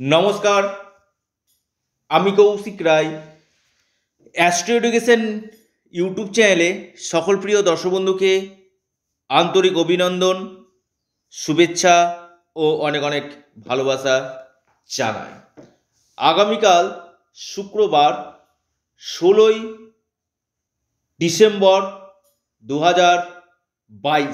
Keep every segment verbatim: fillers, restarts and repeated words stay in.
নমস্কার, আমি Koushik Roy. Astro Education YouTube চ্যানেলে সকল প্রিয় দর্শক বন্ধুকে আন্তরিক অভিনন্দন, শুভেচ্ছা ও অনেক অনেক ভালোবাসা জানাই। আগামীকাল শুক্রবার ষোলোই ডিসেম্বর দু হাজার বাইশ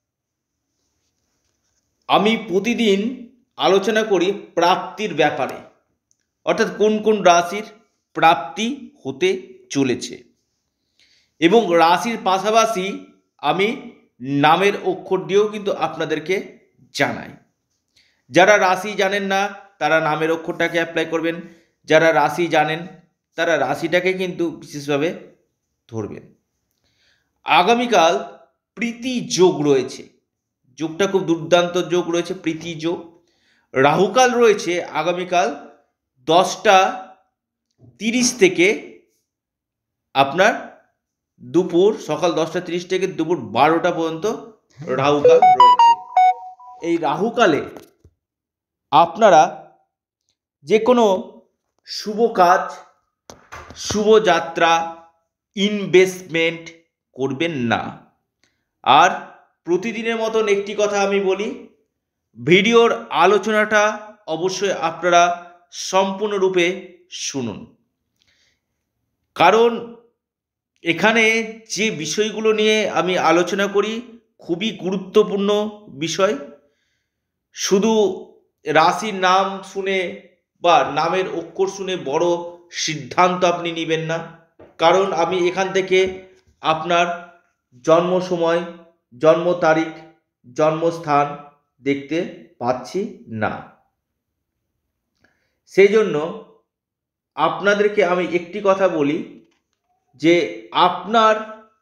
আমি প্রতিদিন আলোচনা করি প্রাপ্তির ব্যাপারে, অর্থাৎ কোন কোন রাশির প্রাপ্তি হতে চলেছে, এবং রাশির পাশাপাশি আমি নামের অক্ষর দিয়েও কিন্তু আপনাদেরকে জানাই। যারা রাশি জানেন না তারা নামের অক্ষরটাকে অ্যাপ্লাই করবেন, যারা রাশি জানেন তারা রাশিটাকে কিন্তু বিশেষভাবে ধরবেন। আগামীকাল প্রীতি যোগ রয়েছে, যোগটা খুব দুর্দান্ত যোগ রয়েছে, প্রীতি যোগ। রাহুকাল রয়েছে আগামীকাল দশটা তিরিশ থেকে আপনার দুপুর সকাল দশটা তিরিশ থেকে দুপুর বারোটা পর্যন্ত রাহুকাল রয়েছে। এই রাহুকালে আপনারা যে কোনো শুভ কাজ, শুভ যাত্রা, ইনভেস্টমেন্ট করবেন না। আর প্রতিদিনের মতন একটি কথা আমি বলি, ভিডিওর আলোচনাটা অবশ্যই আপনারা সম্পূর্ণরূপে শুনুন, কারণ এখানে যে বিষয়গুলো নিয়ে আমি আলোচনা করি খুবই গুরুত্বপূর্ণ বিষয়। শুধু রাশির নাম শুনে বা নামের অক্ষর শুনে বড় সিদ্ধান্ত আপনি নেবেন না, কারণ আমি এখান থেকে আপনার জন্ম সময়, জন্ম তারিখ, জন্মস্থান দেখতে পাচ্ছি না। সেই জন্য আপনাদেরকে আমি একটি কথা বলি যে আপনার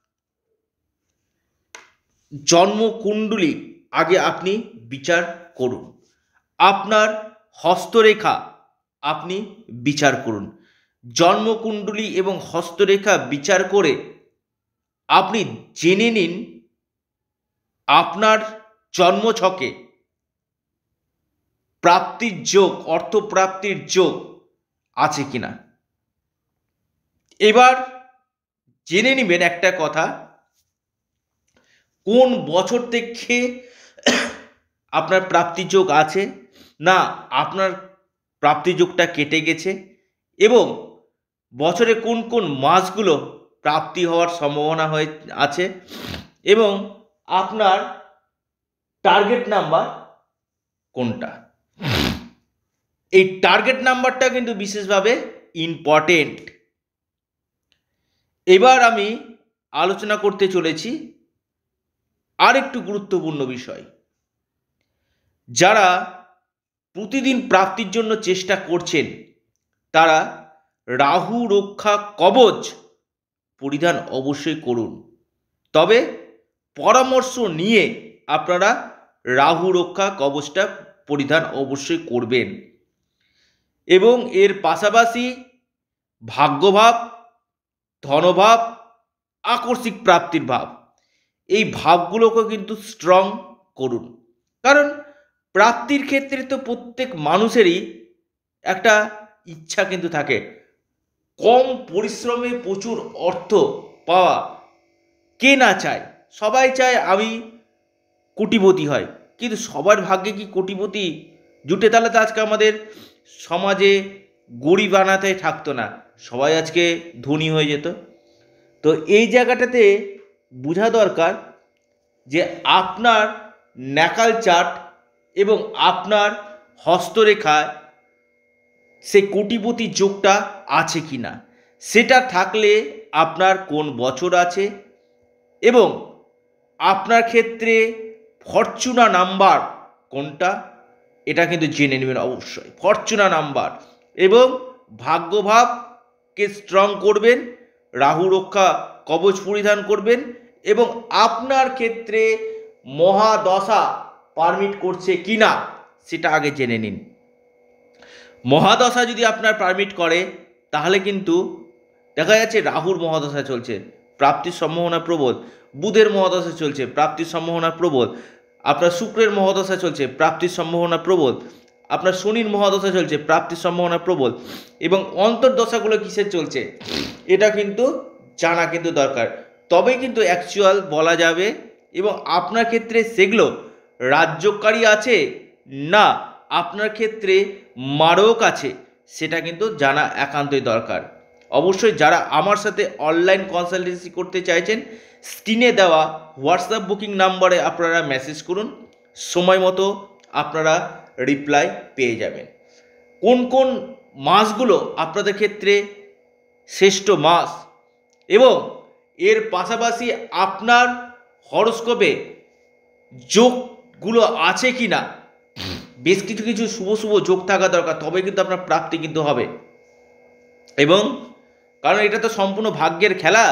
জন্মকুণ্ডলী আগে আপনি বিচার করুন, আপনার হস্তরেখা আপনি বিচার করুন। জন্মকুণ্ডলী এবং হস্তরেখা বিচার করে আপনি জেনে নিন আপনার জন্মছকে প্রাপ্তির যোগ, অর্থপ্রাপ্তির যোগ আছে কিনা। এবার জেনে নেবেন একটা কথা, কোন বছর থেকে আপনার প্রাপ্তি যোগ আছে, না আপনার প্রাপ্তি যোগটা কেটে গেছে, এবং বছরে কোন কোন মাসগুলো প্রাপ্তি হওয়ার সম্ভাবনা হয়ে আছে, এবং আপনার টার্গেট নাম্বার কোনটা। এই টার্গেট নাম্বারটা কিন্তু বিশেষভাবে ইম্পর্টেন্ট। এবার আমি আলোচনা করতে চলেছি আর একটু গুরুত্বপূর্ণ বিষয়। যারা প্রতিদিন প্রাপ্তির জন্য চেষ্টা করছেন তারা রাহু রক্ষা কবচ পরিধান অবশ্যই করুন, তবে পরামর্শ নিয়ে আপনারা রাহু রক্ষা কবচটা পরিধান অবশ্যই করবেন। এবং এর পাশাপাশি ভাগ্যভাব, ধনভাব, আকস্মিক প্রাপ্তির ভাব, এই ভাবগুলোকে কিন্তু স্ট্রং করুন, কারণ প্রাপ্তির ক্ষেত্রে তো প্রত্যেক মানুষেরই একটা ইচ্ছা কিন্তু থাকে, কম পরিশ্রমে প্রচুর অর্থ পাওয়া। কে না চায়? সবাই চায় আমি কোটিপতি হয়, কিন্তু সবার ভাগ্যে কি কোটিপতি জুটে? তাহলে তো আজকে আমাদের সমাজে গরিব বানাতে থাকতো না, সবাই আজকে ধনী হয়ে যেত। তো এই জায়গাটাতে বোঝা দরকার যে আপনার ন্যাকাল চার্ট এবং আপনার হস্তরেখায় সেই কোটিপতি যোগটা আছে কি না, সেটা থাকলে আপনার কোন বছর আছে, এবং আপনার ক্ষেত্রে ফরচুনা নাম্বার কোনটা এটা কিন্তু জেনে নেবেন অবশ্যই। ফরচুনা নাম্বার এবং ভাগ্যভাবকে স্ট্রং করবেন, রাহু রক্ষা কবচ পরিধান করবেন, এবং আপনার ক্ষেত্রে মহাদশা পারমিট করছে কি না সেটা আগে জেনে নিন। মহাদশা যদি আপনার পারমিট করে তাহলে কিন্তু দেখা যাচ্ছে রাহুর মহাদশা চলছে, প্রাপ্তির সম্ভাবনা প্রবল। বুধের মহাদশা চলছে, প্রাপ্তির সম্ভাবনা প্রবল। আপনার শুক্রের মহাদশা চলছে, প্রাপ্তির সম্ভাবনা প্রবল। আপনার শনির মহাদশা চলছে, প্রাপ্তির সম্ভাবনা প্রবল, এবং অন্তর্দশাগুলো কিসের চলছে এটা কিন্তু জানা কিন্তু দরকার, তবেই কিন্তু অ্যাকচুয়াল বলা যাবে। এবং আপনার ক্ষেত্রে সেগুলো রাজ্যকারী আছে না আপনার ক্ষেত্রে মারক আছে, সেটা কিন্তু জানা একান্তই দরকার। অবশ্যই যারা আমার সাথে অনলাইন কনসালটেন্সি করতে চাইছেন, স্ক্রিনে দেওয়া হোয়াটসঅ্যাপ বুকিং নাম্বারে আপনারা মেসেজ করুন, সময় মতো আপনারা রিপ্লাই পেয়ে যাবেন। কোন কোন মাসগুলো আপনাদের ক্ষেত্রে শ্রেষ্ঠ মাস, এবং এর পাশাপাশি আপনার হরস্কোপে যোগগুলো আছে কি না, বেশ কিছু কিছু শুভ শুভ যোগ থাকা দরকার, তবে কিন্তু আপনার প্রাপ্তি কিন্তু হবে। এবং কারণ এটা তো সম্পূর্ণ ভাগ্যের খেলা,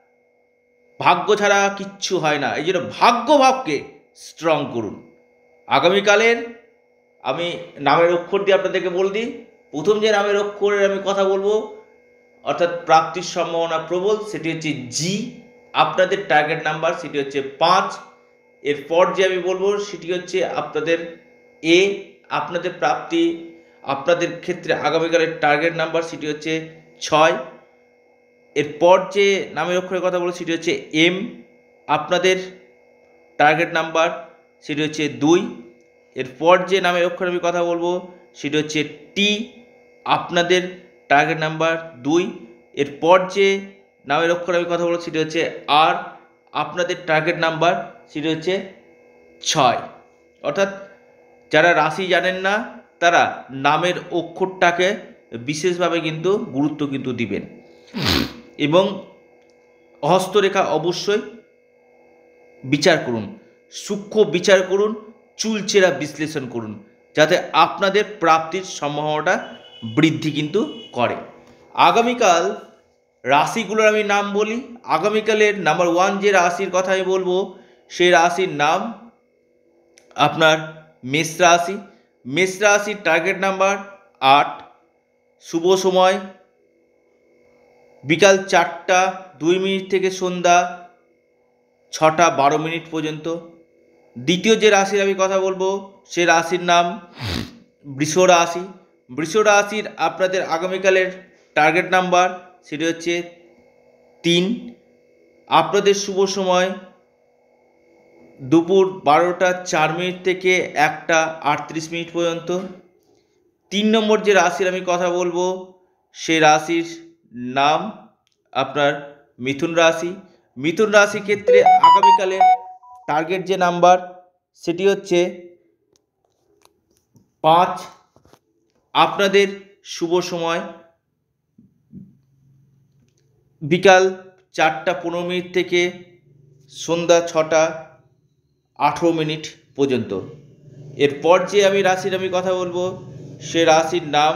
ভাগ্য ছাড়া কিচ্ছু হয় না, এই জন্য ভাগ্য ভাবকে স্ট্রং করুন। আগামীকালের আমি নামের অক্ষর দিয়ে আপনাদেরকে বলে দিই। প্রথম যে নামের অক্ষরের আমি কথা বলবো, অর্থাৎ প্রাপ্তির সম্ভাবনা প্রবল, সেটি হচ্ছে জি। আপনাদের টার্গেট নাম্বার সেটি হচ্ছে পাঁচ। এরপর যে আমি বলবো সেটি হচ্ছে আপনাদের এ। আপনাদের প্রাপ্তি, আপনাদের ক্ষেত্রে আগামীকালের টার্গেট নাম্বার সেটি হচ্ছে ছয়। এরপর যে নামের অক্ষরের কথা বলবো সেটি হচ্ছে এম। আপনাদের টার্গেট নাম্বার সেটি হচ্ছে দুই। এরপর যে নামের অক্ষরে আমি কথা বলবো সেটি হচ্ছে টি। আপনাদের টার্গেট নাম্বার দুই। এরপর যে নামের অক্ষরে আমি কথা বলবো সেটি হচ্ছে আর। আপনাদের টার্গেট নাম্বার সেটি হচ্ছে ছয়। অর্থাৎ যারা রাশি জানেন না তারা নামের অক্ষরটাকে বিশেষভাবে কিন্তু গুরুত্ব কিন্তু দিবেন, এবং হস্তরেখা অবশ্যই বিচার করুন, সূক্ষ্ম বিচার করুন, চুলচেরা বিশ্লেষণ করুন, যাতে আপনাদের প্রাপ্তির সম্ভাবনাটা বৃদ্ধি কিন্তু করে। আগামীকাল রাশিগুলোর আমি নাম বলি। আগামীকালের নাম্বার ওয়ান যে রাশির কথা আমি বলবো সেই রাশির নাম আপনার মেষ রাশি। মেষ রাশির টার্গেট নাম্বার আট। শুভ সময় বিকাল চারটা দুই মিনিট থেকে সন্ধ্যা ছটা বারো মিনিট পর্যন্ত। দ্বিতীয় যে রাশির আমি কথা বলবো সে রাশির নাম বৃষ রাশি। বৃষ রাশির আপনাদের আগামীকালের টার্গেট নাম্বার সেটি হচ্ছে তিন। আপনাদের শুভ সময় দুপুর বারোটা চার মিনিট থেকে একটা আটত্রিশ মিনিট পর্যন্ত। তিন নম্বর যে রাশির আমি কথা বলবো সে রাশির নাম আপনার মিথুন রাশি। মিথুন রাশির ক্ষেত্রে আগামীকালের টার্গেট যে নাম্বার সেটি হচ্ছে পাঁচ। আপনাদের শুভ সময় বিকাল চারটা পনেরো মিনিট থেকে সন্ধ্যা ছটা আঠেরো মিনিট পর্যন্ত। এরপর যে আমি রাশির আমি কথা বলবো সে রাশির নাম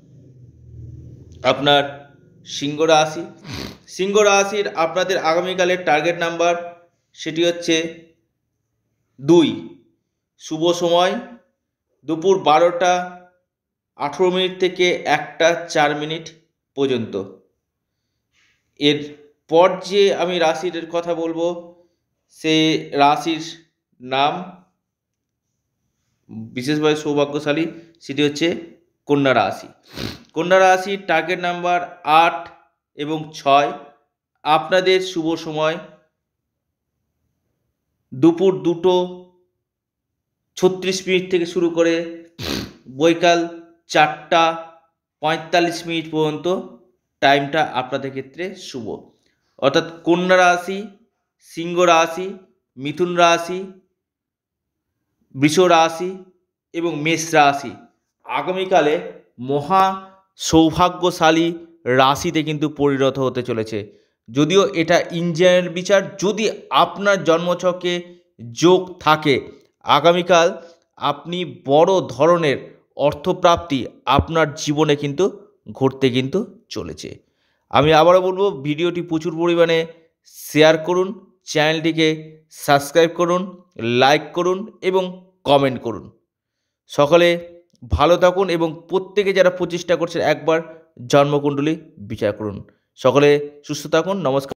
আপনার সিংহ রাশি। সিংহ রাশির আপনাদের আগামীকালের টার্গেট নাম্বার সেটি হচ্ছে দুই। শুভ সময় দুপুর বারোটা আঠেরো মিনিট থেকে একটা চার মিনিট পর্যন্ত। এরপর যে আমি রাশির কথা বলবো সে রাশির নাম বিশেষভাবে সৌভাগ্যশালী, সেটি হচ্ছে কন্যা রাশি। কন্যা রাশির টার্গেট নাম্বার আট এবং ছয়। আপনাদের শুভ সময় দুপুর দুটো ছত্রিশ মিনিট থেকে শুরু করে বৈকাল চারটা পঁয়তাল্লিশ মিনিট পর্যন্ত টাইমটা আপনাদের ক্ষেত্রে শুভ। অর্থাৎ কন্যা রাশি, সিংহ রাশি, মিথুন রাশি, বৃষ রাশি এবং মেষ রাশি আগামীকালে মহা সৌভাগ্যশালী রাশিতে কিন্তু পরিণত হতে চলেছে। যদিও এটা ইন জেনারেল বিচার, যদি আপনার জন্মছকে যোগ থাকে আগামীকাল আপনি বড় ধরনের অর্থপ্রাপ্তি আপনার জীবনে কিন্তু ঘটতে কিন্তু চলেছে। আমি আবারও বলবো, ভিডিওটি প্রচুর পরিমাণে শেয়ার করুন, চ্যানেলটিকে সাবস্ক্রাইব করুন, লাইক করুন এবং কমেন্ট করুন। সকলে ভালো থাকুন এবং প্রত্যেকে যারা প্রচেষ্টা করছেন একবার জন্মকুণ্ডলী বিচার করুন। সকলে সুস্থ থাকুন। নমস্কার।